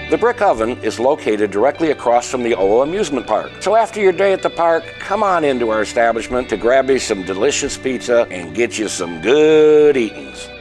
The brick oven is located directly across from the O amusement park. So after your day at the park, come on into our establishment to grab you some delicious pizza and get you some good eatings.